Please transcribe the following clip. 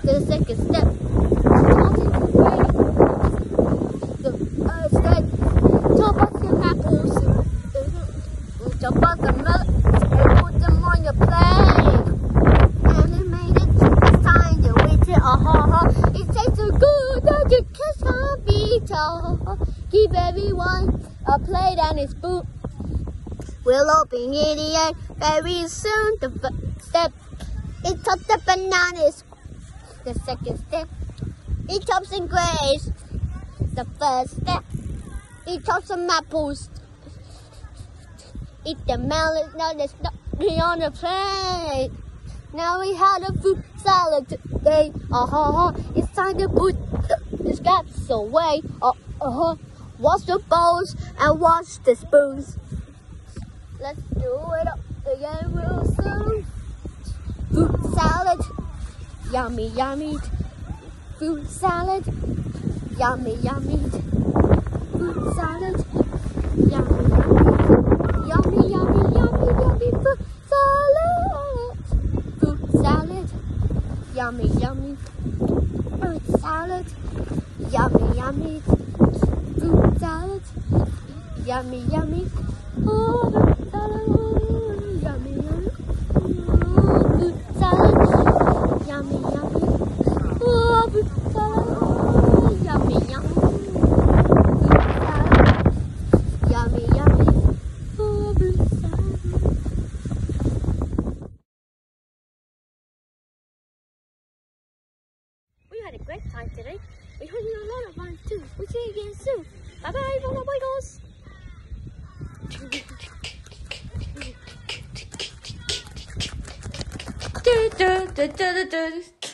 The second step. The step. Chop up some apples. Chop up the melon and put them on your plate. Animated, it's time to eat it. It tastes so good that you can't beat it. Give everyone a plate and a spoon. We'll open it very soon. The first step, it chops the bananas. The second step, it chops some grapes. The first step, it chops some apples. Eat the melon, now there's nothing on the plate. Now we had a fruit salad today. It's time to put the scraps away. Wash the bowls and wash the spoons. Let's do it up again real soon. Fruit salad, yummy, yummy. Fruit salad, yummy, yummy. Fruit salad, yummy, yummy. Yummy, yummy, yummy, yummy. Fruit salad. Fruit salad, yummy, yummy. Fruit salad, yummy, yummy. Fruit salad, yummy, yummy. Oh, fruit salad, yummy, yummy. Fruit salad, yummy, yummy. Oh, fruit salad, yummy, yummy. Fruit salad, yummy, yummy. Oh, fruit salad. We had a great time today. We heard a lot of fun too. We'll see you again soon. Bye bye, little boys. Da, da, da, da, da, da.